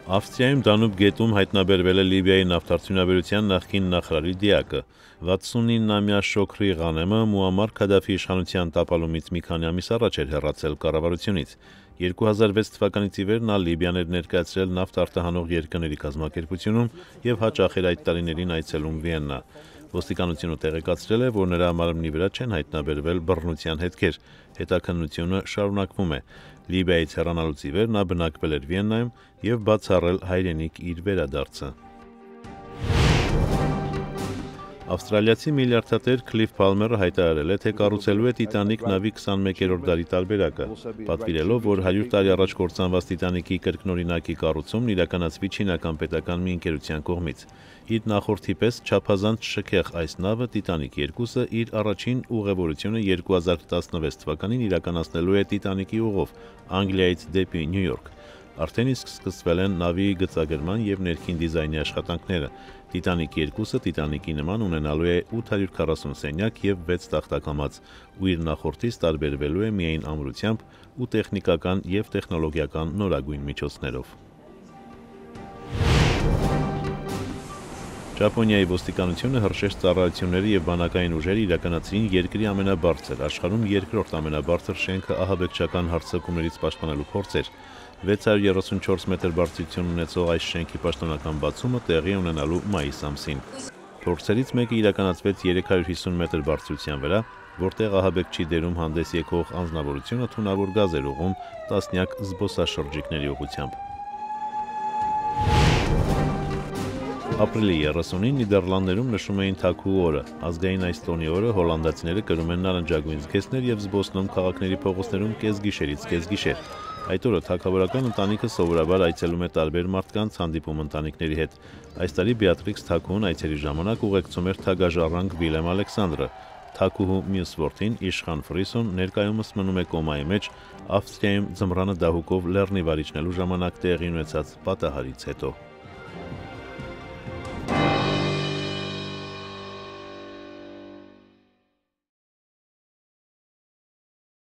Ավստրիայում Դանուբ գետում հայտնաբերվել է Լիբիայի նավթարդյունաբերության նախկին նախարարի դիակը։ 69-ամյա Շոքրի Ղանեմը Մուամմար Քադաֆի իշխանության տապալումից մի քանի ամիս առաջ էր հեռացել կառավարությունից։ 2006 թվականից ի վեր նա Լիբիան էր ներկայացրել նավթ արտահանող երկրների կազմակերպությունում և հաճախ էր այդ տարիներին այցելում Վիեննա։ Ոստիկանությունը տեղեկացրել է, որ նրա մարմնի վրա չեն հայտնաբերվել բռնության հետքեր։ Հետաքննությունը շարունակվում է։ Լիբիայից հեռանալուց ի վեր նա բնակվել էր Վիեննայում և բացառել հայրենիք իր վերադարձը։ Ավստրալիացի միլիարդատեր Քլիֆ Փալմերը հայտարարել է, թե կառուցելու է Տիտանիկ նավի 21-րդ դարի տարբերակը, պատվիրելով, որ 100 տարի առաջ կործանված Տիտանիկի կրկնօրինակի կառուցումն իրականացվի չինական պետական մի ընկերության կողմից։ Իր նախորդի պես չափազանց շքեղ այս նավը Տիտանիկ 2-ը իր առաջին ուղևորությունը 2016 թվականին իրականացնելու է Տիտանիկի ուղով Անգլիայից դեպի Նյու Յորք։ Արդեն իսկ սկսվել են նավի գծագրման և ներքին դիզայնի աշխատանքները։ Տիտանիկ 2-ը Տիտանիկի նման ունենալու է 840 սենյակ և 6 տախտակամած, ու իր նախորդից տարբերվելու է միայն ամրությամբ ու տեխնիկական և տեխնոլոգիական նորագույն միջոցներով։ Ճապոնիայի ոստիկանությունը հրշեջ ծառայությունների և բանակային ուժերը իրականացրին երկրի ամենաբարձր, աշխարհում երկրորդ ամենաբարձր շենքը ահաբեկչական հարձակումներից պաշտպանելու փորձեր։ 634 մետր բարձրություն ունեցող այս շենքի պաշտոնական բացումը տեղի ունենալու մայիս ամսին։ Փորձերից մեկը իրականացվեց 350 մետր բարձրության վրա, որտեղ ահաբեկչի դերում հանդես եկող անձնավորությունը թունավոր գազ էր ուղղում տասնյակ զբոսաշրջիկների ուղղությամբ։ Ապրիլի 30-ին Նիդերլանդներում նշում էին Թաքուհու օրը։ Ազգային այս տոնի օրը հոլանդացիները կրում են նարնջագույն զգեստներ և զբոսնում քաղաքների փողոցներում կեսգիշերից կեսգիշեր։ Այդ օրը թագավորական ընտանիքը սովորաբար այցելում է տարբեր մարդկանց, հանդիպում ընտանիքների հետ։ Այս տարի Բեատրիքս Թաքուհուն այցերի ժամանակ ուղեկցում էր թագաժառանգ Վիլեմ Ալեքսանդրը։ Թաքուհու մյուս որդին Իշխան Ֆրիսոն ներկայումս մնում է կոմայի մեջ Ավստրիայում ձմռանը դահուկով լեռնի վարիջնելու ժամանակ տեղի ունեցած պատահարից հետո։